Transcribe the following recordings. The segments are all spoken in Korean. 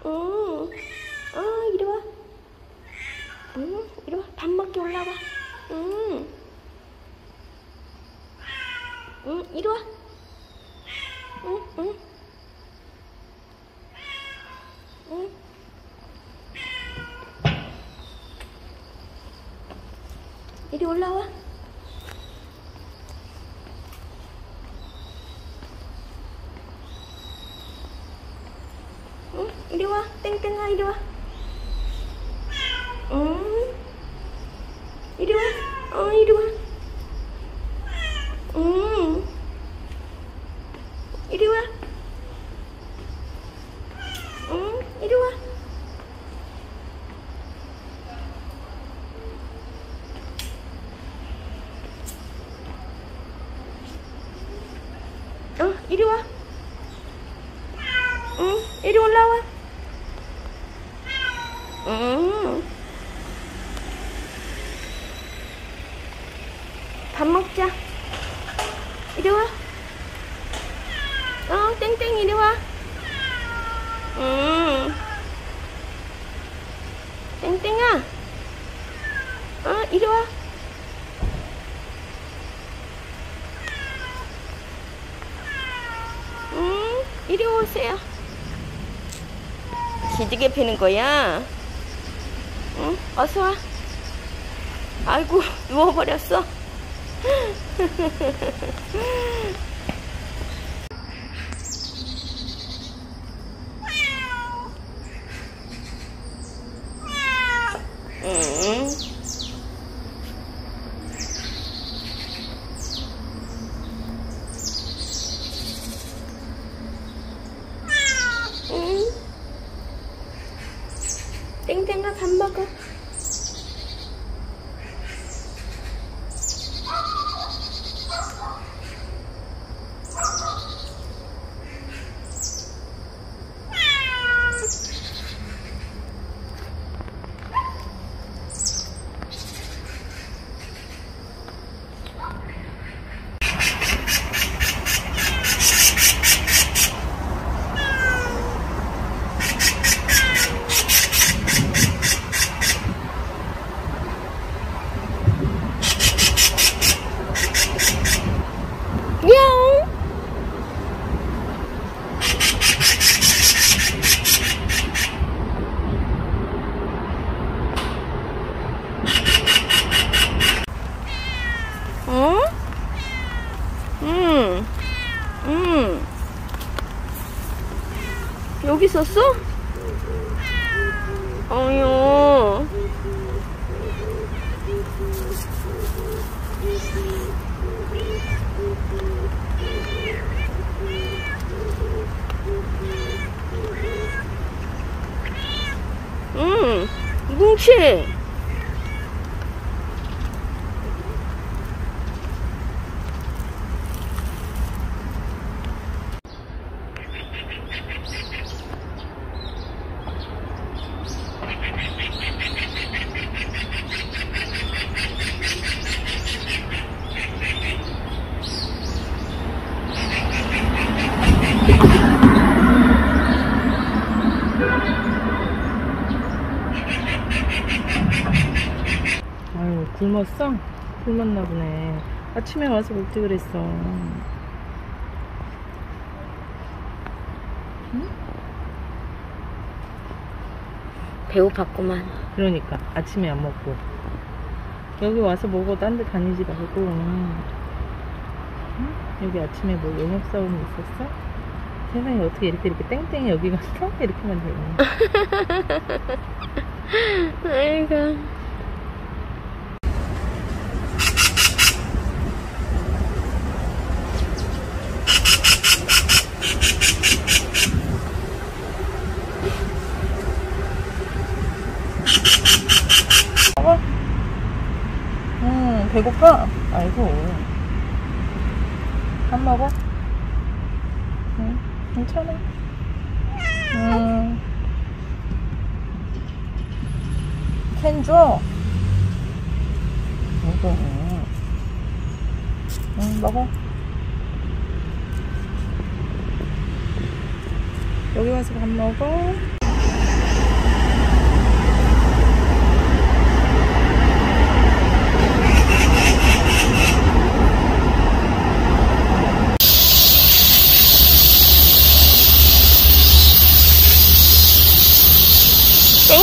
응. 이리 와. 응, 이리 와. 밥 먹기 올라와. 응. 응, 이리 와. 응, 응. 응. 이리 올라와. 응, 이리 와. 땡땡아, 이리 와. 응. 이리 와. 이리 와. 응. 이리 와. 응, 이리 와. 이리 와. 응, 이리 올라와. 응. 밥 먹자. 이리 와. 땡땡 이리 와. 응. 땡땡아. 이리 와. 응, 이리 오세요. 기지개 피는 거야? 응, 어서 와. 아이고, 누워버렸어. 응. 응. 땡땡아, 밥 먹어. 여기 있었어? 어휴. 뭉치. 아유, 굶었어? 굶었나 보네. 아침에 와서 먹지 그랬어. 응? 배고팠구만. 그러니까 아침에 안 먹고 여기 와서 먹어. 딴 데 다니지 말고. 응? 여기 아침에 뭐 영업사원이 있었어? 세상에 어떻게 이렇게 땡땡이 여기 갔어? 이렇게만 되네. 아이고. 먹어? 배고파? 아이고. 안 먹어? 응, 괜찮아. 캔 줘. 먹어. 먹어. 여기 와서 밥 먹어.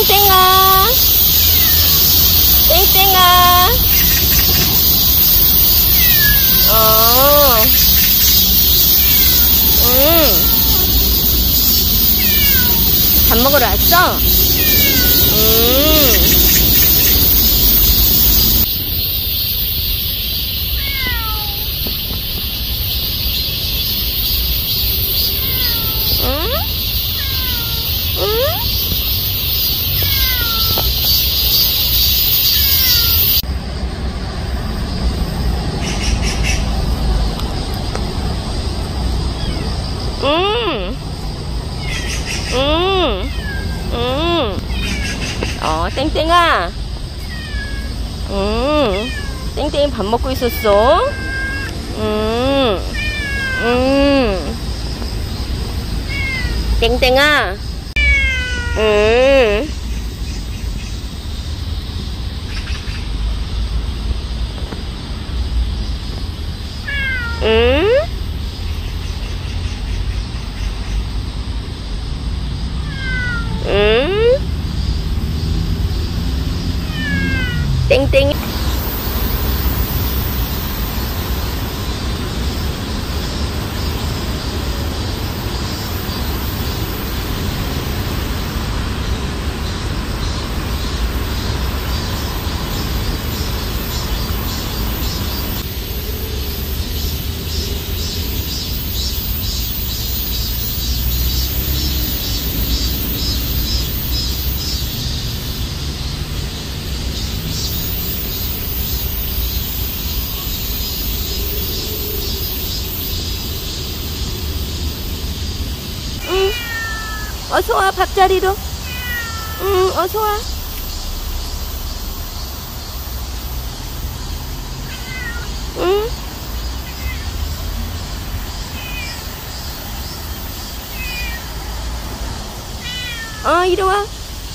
땡땡아. 땡땡아. 밥 먹으러 왔어? 땡땡아. 땡땡이 밥 먹고 있었어? 땡땡아. 땡땡이. 어서와, 밥자리로. 어서와. 이리와.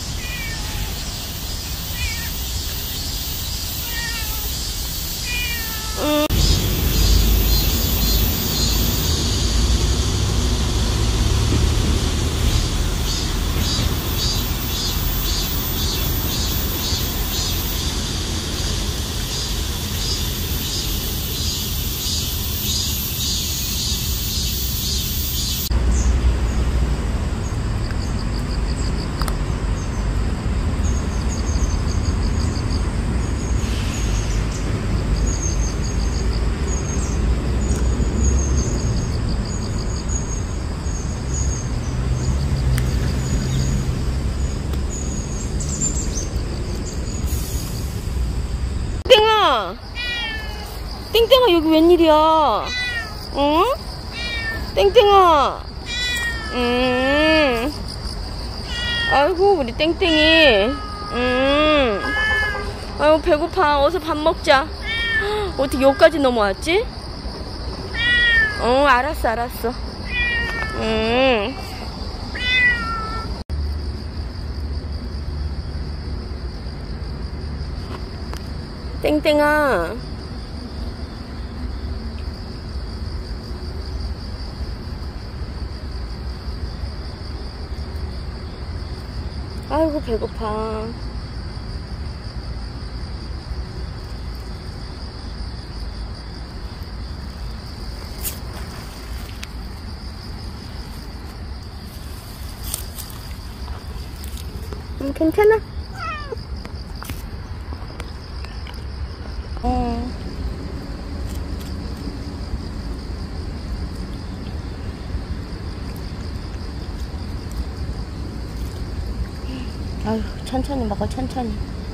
땡땡아, 여기 웬일이야? 응? 땡땡아. 아이고, 우리 땡땡이. 아이고, 배고파. 어서 밥 먹자. 어떻게 여기까지 넘어왔지? 알았어, 알았어. 땡땡아. 아이고, 배고파. 괜찮아. 아유, 천천히 먹어, 천천히.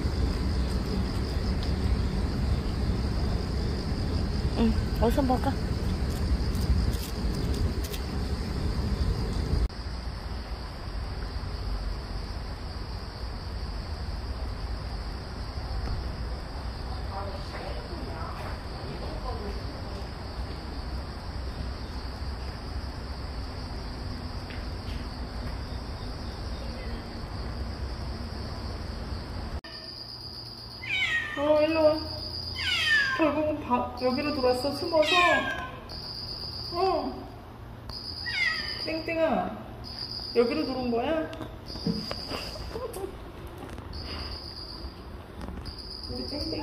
어서 먹어. 일로 와. 결국은 여기로 들어왔어, 숨어서. 땡땡아, 여기로 들어온 거야? 우리 땡땡이.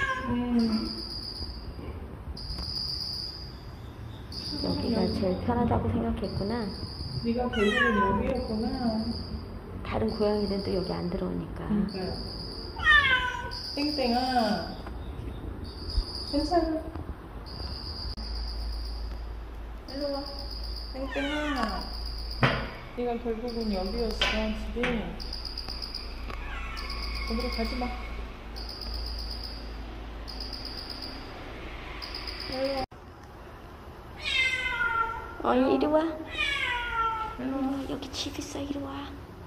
여기가 제일 편하다고 생각했구나. 네가 결국은 여기였구나. 다른 고양이들도 여기 안 들어오니까. 그러니까요. 땡땡아. 괜찮아. 일로 와. 땡땡아. 네가 결국은 여기였어, 집이. 거기로 가지 마. 일로 와. 이리 와. 일로 와. 여기 집 있어. 이리 와.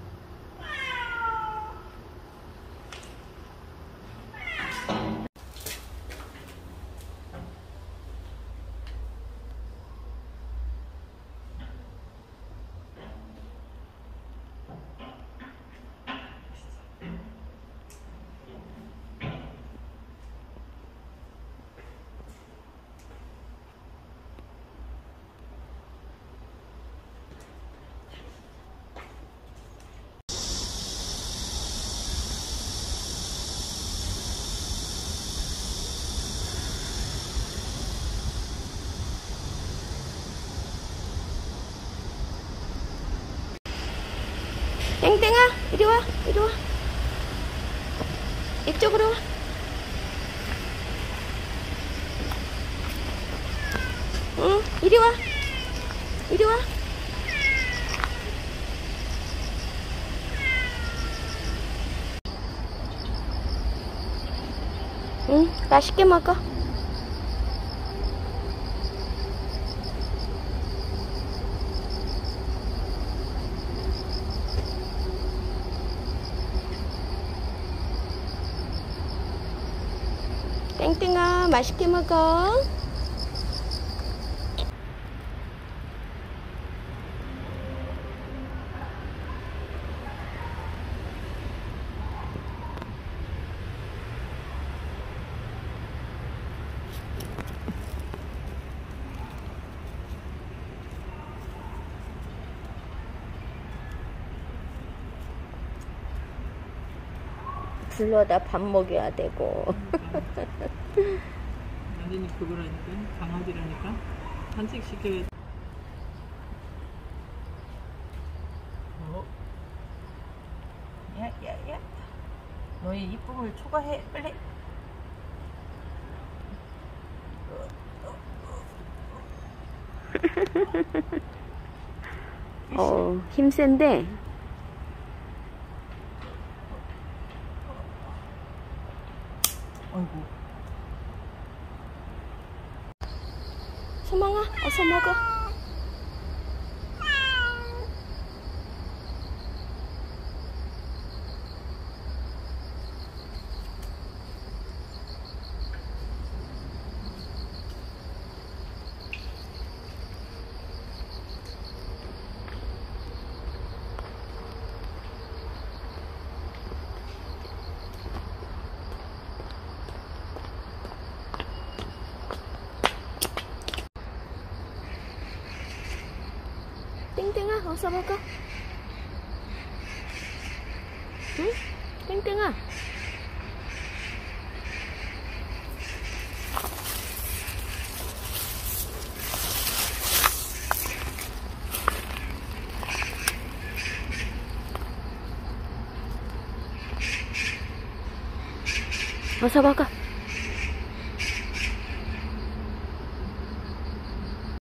땡땡아, 이리 와. 이리 와. 이쪽으로 와. 응, 이리 와. 이리 와. 응, 맛있게 먹어. 땡땡아, 맛있게 먹어. 불러다 밥 먹여야 되고. 완전히 그거라니까. 강아지라니까. 산책시켜야. 야야야, 너의 이쁨을 초과해. 빨리. 힘센데. 아이고. 소망아, 어서 먹어. 땡땡아, 어서 먹어. 응? 땡땡아. 어서 먹어.